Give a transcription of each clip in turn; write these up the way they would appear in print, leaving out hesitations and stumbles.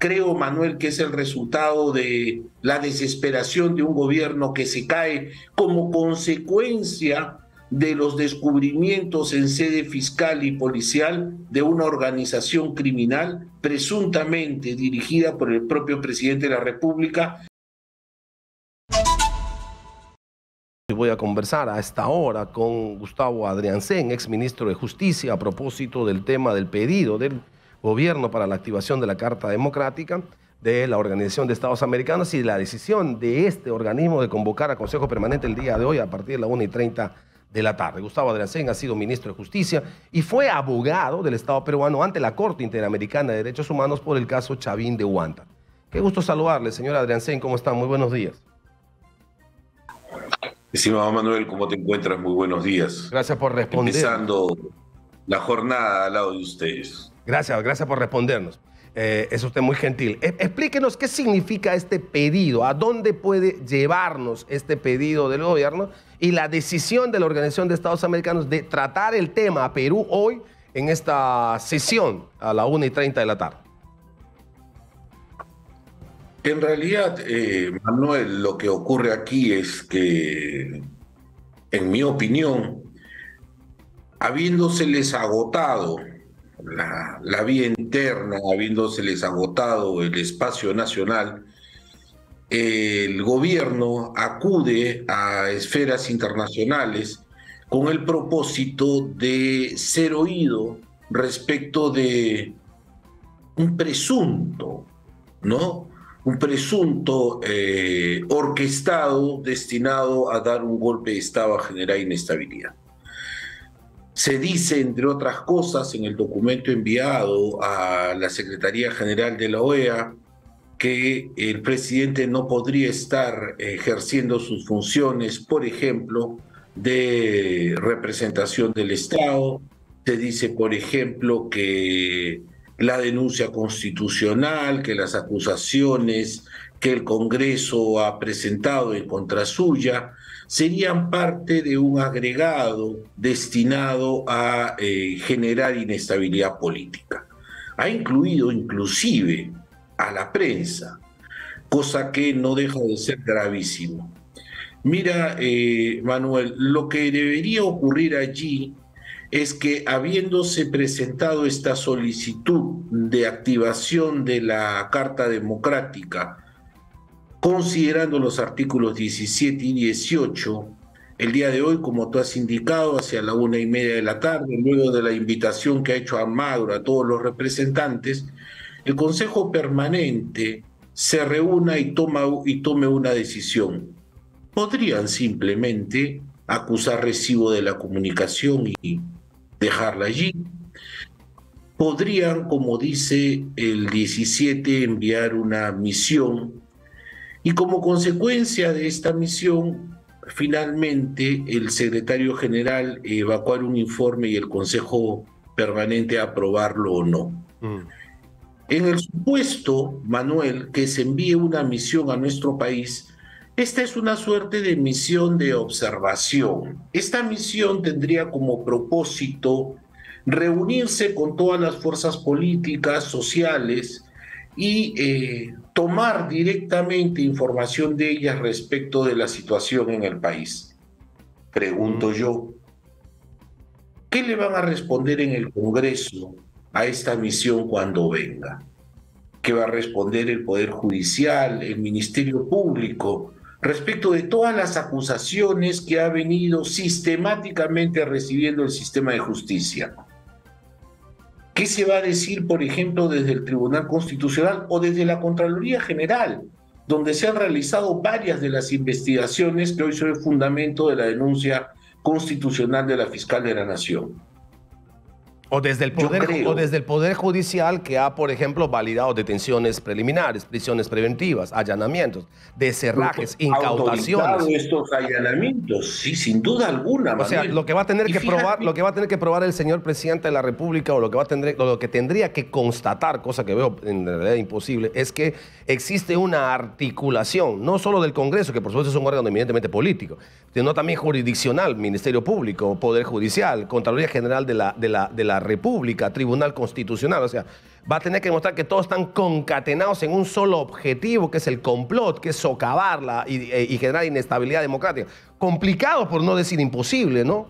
creo, Manuel, que es el resultado de la desesperación de un gobierno que se cae como consecuencia de los descubrimientos en sede fiscal y policial de una organización criminal presuntamente dirigida por el propio presidente de la República. Voy a conversar a esta hora con Gustavo Adriancén, exministro de Justicia, a propósito del tema del pedido del gobierno para la activación de la Carta Democrática de la Organización de Estados Americanos y la decisión de este organismo de convocar a Consejo Permanente el día de hoy a partir de la 1:30 de la tarde. Gustavo Adriancén ha sido ministro de Justicia y fue abogado del Estado peruano ante la Corte Interamericana de Derechos Humanos por el caso Chavín de Huántar. Qué gusto saludarle, señor Adriancén. ¿Cómo está? Muy buenos días. Estimado Manuel, ¿cómo te encuentras? Muy buenos días. Gracias por responder. Empezando la jornada al lado de ustedes. Gracias por respondernos. Es usted muy gentil. Explíquenos qué significa este pedido, a dónde puede llevarnos este pedido del gobierno y la decisión de la Organización de Estados Americanos de tratar el tema a Perú hoy en esta sesión a la 1:30 de la tarde. En realidad, Manuel, lo que ocurre aquí es que, en mi opinión, habiéndoseles agotado la vía interna, habiéndoseles agotado el espacio nacional, el gobierno acude a esferas internacionales con el propósito de ser oído respecto de un presunto, ¿no? Un presunto orquestado destinado a dar un golpe de Estado, a generar inestabilidad. Se dice, entre otras cosas, en el documento enviado a la Secretaría General de la OEA, que el presidente no podría estar ejerciendo sus funciones, por ejemplo, de representación del Estado. Se dice, por ejemplo, que la denuncia constitucional, que las acusaciones que el Congreso ha presentado en contra suya serían parte de un agregado destinado a generar inestabilidad política. Ha incluido inclusive a la prensa, cosa que no deja de ser gravísimo. Mira, Manuel, lo que debería ocurrir allí es que, habiéndose presentado esta solicitud de activación de la Carta Democrática, considerando los artículos 17 y 18, el día de hoy, como tú has indicado, hacia la 1:30 de la tarde, luego de la invitación que ha hecho Almagro a todos los representantes, el Consejo Permanente se reúna y tome una decisión. Podrían simplemente acusar recibo de la comunicación y dejarla allí. Podrían, como dice el 17, enviar una misión y, como consecuencia de esta misión, finalmente el secretario general evacuar un informe y el Consejo Permanente aprobarlo o no. En el supuesto, Manuel, que se envíe una misión a nuestro país, esta es una suerte de misión de observación. Esta misión tendría como propósito reunirse con todas las fuerzas políticas, sociales y tomar directamente información de ellas respecto de la situación en el país. Pregunto yo, ¿qué le van a responder en el Congreso a esta misión cuando venga? ¿Qué va a responder el Poder Judicial, el Ministerio Público, respecto de todas las acusaciones que ha venido sistemáticamente recibiendo el sistema de justicia? ¿Qué se va a decir, por ejemplo, desde el Tribunal Constitucional o desde la Contraloría General, donde se han realizado varias de las investigaciones que hoy son el fundamento de la denuncia constitucional de la Fiscal de la Nación? O desde el Poder Judicial, que ha, por ejemplo, validado detenciones preliminares, prisiones preventivas, allanamientos, deserrajes, incautaciones. Estos allanamientos, sí, sin duda alguna. O sea, lo que va a tener que probar el señor presidente de la República, o lo que tendría que constatar, cosa que veo en realidad imposible, es que existe una articulación, no solo del Congreso, que por supuesto es un órgano eminentemente político, sino también jurisdiccional, Ministerio Público, Poder Judicial, Contraloría General de la República, Tribunal Constitucional. O sea, va a tener que demostrar que todos están concatenados en un solo objetivo, que es el complot, que es socavarla y generar inestabilidad democrática. Complicado, por no decir imposible, ¿no?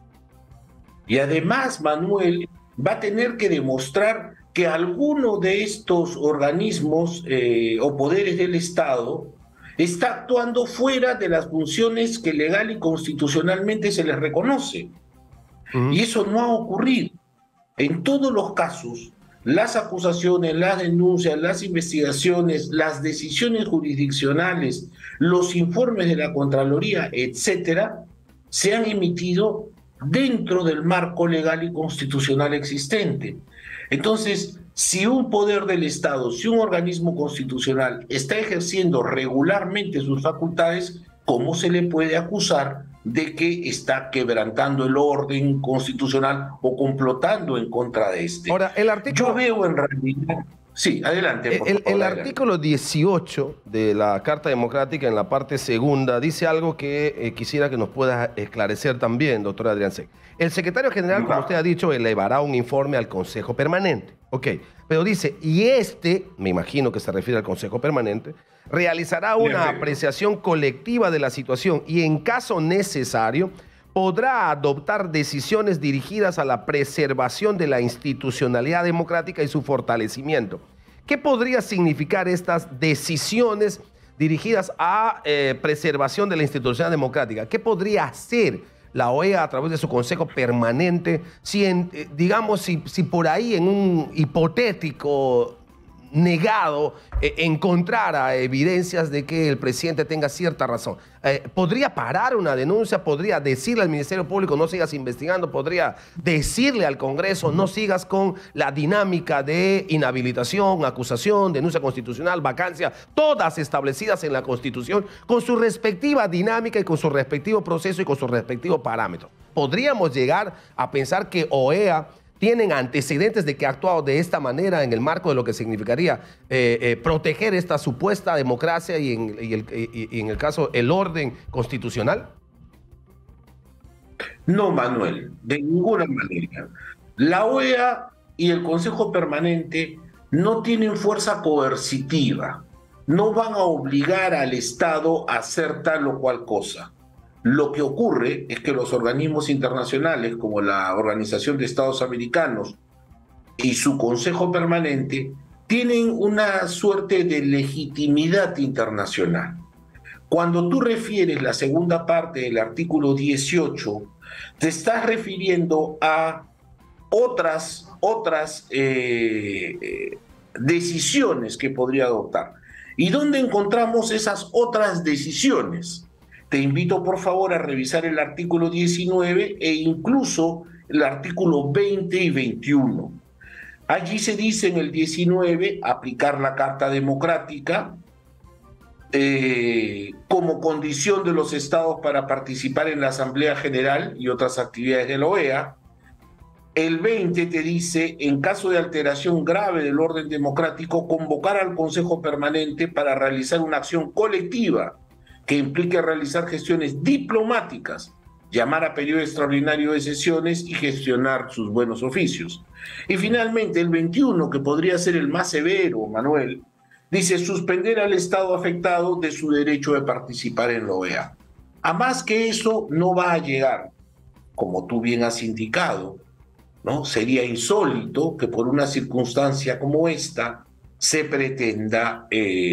Y además, Manuel, va a tener que demostrar que alguno de estos organismos o poderes del Estado está actuando fuera de las funciones que legal y constitucionalmente se les reconoce. Y eso no ha ocurrido. En todos los casos, las acusaciones, las denuncias, las investigaciones, las decisiones jurisdiccionales, los informes de la Contraloría, etcétera, se han emitido dentro del marco legal y constitucional existente. Entonces, si un poder del Estado, si un organismo constitucional está ejerciendo regularmente sus facultades, ¿cómo se le puede acusar de que está quebrantando el orden constitucional o complotando en contra de este? Ahora, el artículo... Yo veo en realidad... Sí, adelante. Por favor, el adelante. artículo 18 de la Carta Democrática, en la parte segunda, dice algo que quisiera que nos pueda esclarecer también, doctor Adrián Sen. El secretario general, como usted ha dicho, elevará un informe al Consejo Permanente. Ok, pero dice, y me imagino que se refiere al Consejo Permanente, realizará una apreciación colectiva de la situación y en caso necesario podrá adoptar decisiones dirigidas a la preservación de la institucionalidad democrática y su fortalecimiento. ¿Qué podría significar estas decisiones dirigidas a preservación de la institucionalidad democrática? ¿Qué podría hacer la OEA a través de su Consejo Permanente si por ahí en un hipotético negado encontrara evidencias de que el presidente tenga cierta razón? ¿Podría parar una denuncia? ¿Podría decirle al Ministerio Público no sigas investigando? ¿Podría decirle al Congreso no sigas con la dinámica de inhabilitación, acusación, denuncia constitucional, vacancia, todas establecidas en la Constitución, con su respectiva dinámica y con su respectivo proceso y con su respectivo parámetro? ¿Podríamos llegar a pensar que OEA tienen antecedentes de que ha actuado de esta manera en el marco de lo que significaría proteger esta supuesta democracia y en el caso el orden constitucional? No, Manuel, de ninguna manera. La OEA y el Consejo Permanente no tienen fuerza coercitiva, no van a obligar al Estado a hacer tal o cual cosa. Lo que ocurre es que los organismos internacionales, como la Organización de Estados Americanos y su Consejo Permanente, tienen una suerte de legitimidad internacional. Cuando tú refieres la segunda parte del artículo 18, te estás refiriendo a otras decisiones que podría adoptar. ¿Y dónde encontramos esas otras decisiones? Te invito, por favor, a revisar el artículo 19 e incluso el artículo 20 y 21. Allí se dice en el 19 aplicar la Carta Democrática como condición de los estados para participar en la Asamblea General y otras actividades de la OEA. El 20 te dice, en caso de alteración grave del orden democrático, convocar al Consejo Permanente para realizar una acción colectiva que implique realizar gestiones diplomáticas, llamar a periodo extraordinario de sesiones y gestionar sus buenos oficios. Y finalmente el 21, que podría ser el más severo, Manuel, dice suspender al Estado afectado de su derecho de participar en la OEA. A más que eso no va a llegar, como tú bien has indicado, ¿no? Sería insólito que por una circunstancia como esta se pretenda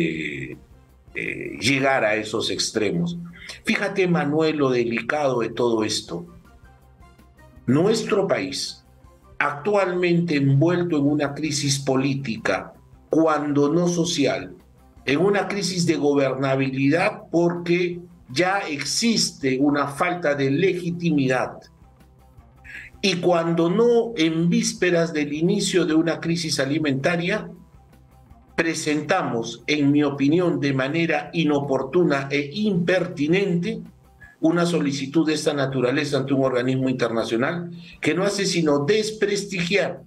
llegar a esos extremos. Fíjate, Manuel, lo delicado de todo esto. Nuestro país, actualmente envuelto en una crisis política, cuando no social, en una crisis de gobernabilidad porque ya existe una falta de legitimidad, y cuando no en vísperas del inicio de una crisis alimentaria, presentamos, en mi opinión, de manera inoportuna e impertinente, una solicitud de esta naturaleza ante un organismo internacional que no hace sino desprestigiar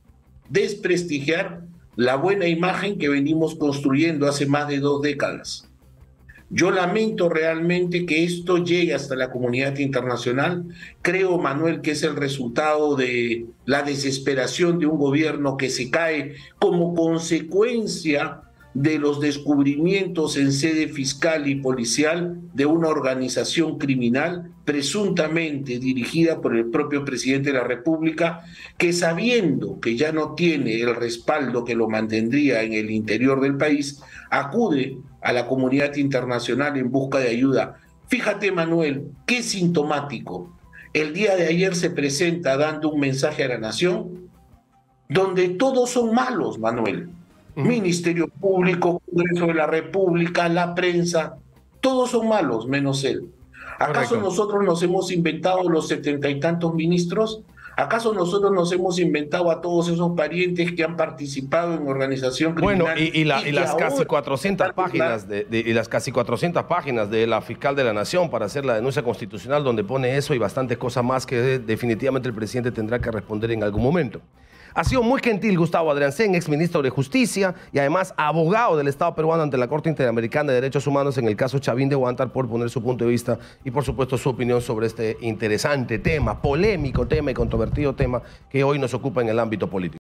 la buena imagen que venimos construyendo hace más de 2 décadas. Yo lamento realmente que esto llegue hasta la comunidad internacional. Creo, Manuel, que es el resultado de la desesperación de un gobierno que se cae como consecuencia de los descubrimientos en sede fiscal y policial de una organización criminal presuntamente dirigida por el propio presidente de la República, que sabiendo que ya no tiene el respaldo que lo mantendría en el interior del país, acude a la comunidad internacional en busca de ayuda. Fíjate, Manuel, qué sintomático. El día de ayer se presenta dando un mensaje a la nación donde todos son malos, Manuel. Ministerio Público, Congreso de la República, la prensa, todos son malos, menos él. ¿Acaso nosotros nos hemos inventado los 70 y tantos ministros? ¿Acaso nosotros nos hemos inventado a todos esos parientes que han participado en organización criminal? Bueno, y las casi 400 páginas las casi 400 páginas de la fiscal de la Nación para hacer la denuncia constitucional donde pone eso y bastantes cosas más que definitivamente el presidente tendrá que responder en algún momento. Ha sido muy gentil Gustavo Adriancén, exministro de Justicia y además abogado del Estado peruano ante la Corte Interamericana de Derechos Humanos en el caso Chavín de Huántar, por poner su punto de vista y por supuesto su opinión sobre este interesante tema, polémico tema y controvertido tema que hoy nos ocupa en el ámbito político.